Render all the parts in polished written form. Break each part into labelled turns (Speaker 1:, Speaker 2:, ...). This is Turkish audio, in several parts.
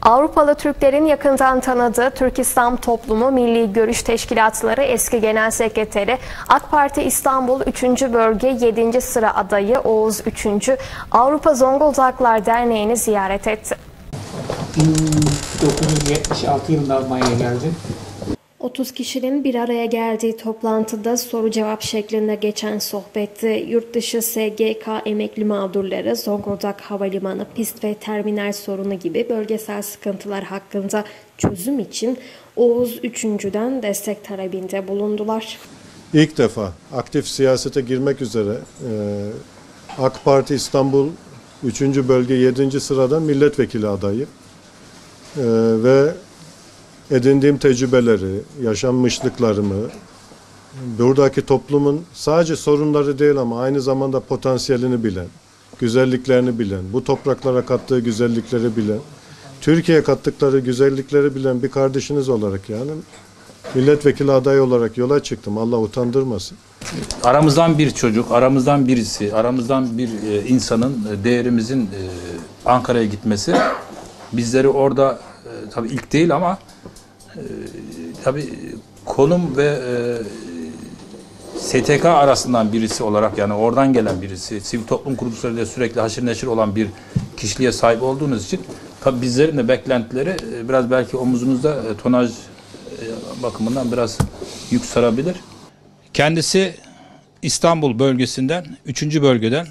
Speaker 1: Avrupalı Türklerin yakından tanıdığı Türk İslam Toplumu Milli Görüş Teşkilatları eski Genel Sekreteri, AK Parti İstanbul 3. Bölge 7. sıra adayı Oğuz 3. Avrupa Zonguldaklar Derneği'ni ziyaret etti.
Speaker 2: 1976 yılında Almanya'ya geldim.
Speaker 1: 30 kişinin bir araya geldiği toplantıda soru-cevap şeklinde geçen sohbette yurtdışı SGK emekli mağdurları, Zonguldak Havalimanı, pist ve terminal sorunu gibi bölgesel sıkıntılar hakkında çözüm için Oğuz 3.'den destek talebinde bulundular.
Speaker 3: İlk defa aktif siyasete girmek üzere AK Parti İstanbul 3. Bölge 7. sıradan milletvekili adayı ve edindiğim tecrübeleri, yaşanmışlıklarımı, buradaki toplumun sadece sorunları değil ama aynı zamanda potansiyelini bilen, güzelliklerini bilen, bu topraklara kattığı güzellikleri bilen, Türkiye'ye kattıkları güzellikleri bilen bir kardeşiniz olarak yani milletvekili adayı olarak yola çıktım. Allah utandırmasın.
Speaker 4: Aramızdan bir çocuk, aramızdan birisi, aramızdan bir insanın, değerimizin Ankara'ya gitmesi bizleri orada tabii ilk değil ama tabii konum ve STK arasından birisi olarak, yani oradan gelen birisi, sivil toplum kuruluşlarıyla sürekli haşır neşir olan bir kişiliğe sahip olduğunuz için tabii bizlerin de beklentileri biraz belki omuzunuzda tonaj bakımından biraz yük sarabilir. Kendisi İstanbul bölgesinden, 3. bölgeden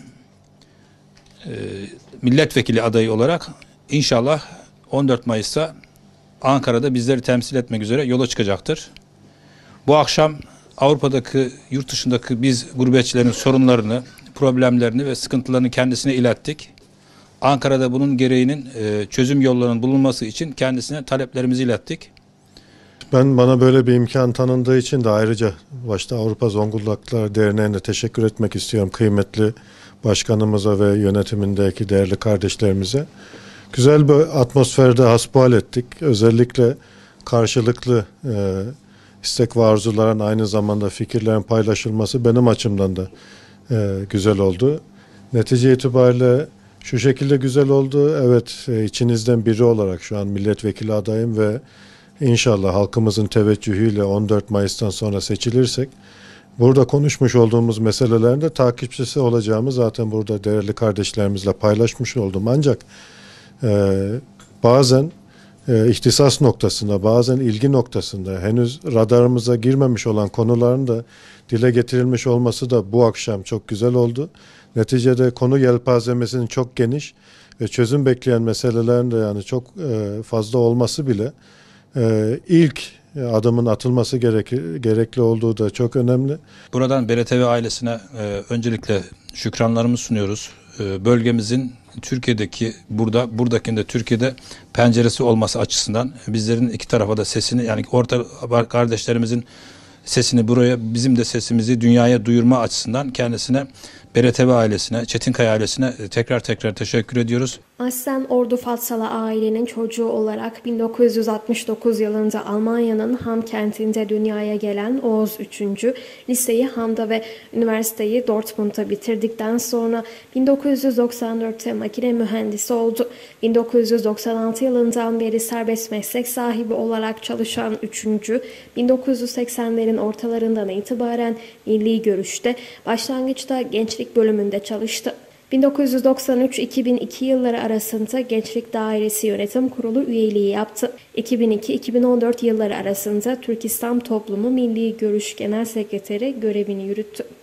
Speaker 4: milletvekili adayı olarak inşallah 14 Mayıs'ta Ankara'da bizleri temsil etmek üzere yola çıkacaktır. Bu akşam Avrupa'daki, yurt dışındaki biz gurbetçilerin sorunlarını, problemlerini ve sıkıntılarını kendisine ilettik. Ankara'da bunun gereğinin çözüm yollarının bulunması için kendisine taleplerimizi ilettik.
Speaker 3: Bana böyle bir imkan tanındığı için de ayrıca başta Avrupa Zonguldaklar Derneği'ne teşekkür etmek istiyorum. Kıymetli başkanımıza ve yönetimindeki değerli kardeşlerimize. Güzel bir atmosferde hasbihal ettik. Özellikle karşılıklı istek ve arzuların aynı zamanda fikirlerin paylaşılması benim açımdan da güzel oldu. Netice itibariyle şu şekilde güzel oldu. Evet, içinizden biri olarak şu an milletvekili adayım ve İnşallah halkımızın teveccühüyle 14 Mayıs'tan sonra seçilirsek burada konuşmuş olduğumuz meselelerin de takipçisi olacağımı zaten burada değerli kardeşlerimizle paylaşmış oldum. Ancak bazen ihtisas noktasında, bazen ilgi noktasında henüz radarımıza girmemiş olan konuların da dile getirilmiş olması da bu akşam çok güzel oldu. Neticede konu yelpazemesinin çok geniş ve çözüm bekleyen meselelerin de yani çok fazla olması bile ilk adımın atılması gerekli olduğu da çok önemli.
Speaker 4: Buradan BRTV ailesine öncelikle şükranlarımızı sunuyoruz. Bölgemizin Türkiye'deki buradakinde Türkiye'de penceresi olması açısından bizlerin iki tarafa da sesini, yani orta kardeşlerimizin sesini buraya, bizim de sesimizi dünyaya duyurma açısından kendisine, BRTV ailesine, Çetinkaya ailesine tekrar teşekkür ediyoruz.
Speaker 1: Aslen Ordu Fatsalı ailenin çocuğu olarak 1969 yılında Almanya'nın Ham kentinde dünyaya gelen Oğuz 3. liseyi Ham'da ve üniversiteyi Dortmund'da bitirdikten sonra 1994'te makine mühendisi oldu. 1996 yılından beri serbest meslek sahibi olarak çalışan 3. 1980'lerin ortalarından itibaren Milli Görüş'te başlangıçta gençlik bölümünde çalıştı. 1993-2002 yılları arasında Gençlik Dairesi Yönetim Kurulu üyeliği yaptı. 2002-2014 yılları arasında Türk İslam Toplumu Milli Görüş Genel Sekreteri görevini yürüttü.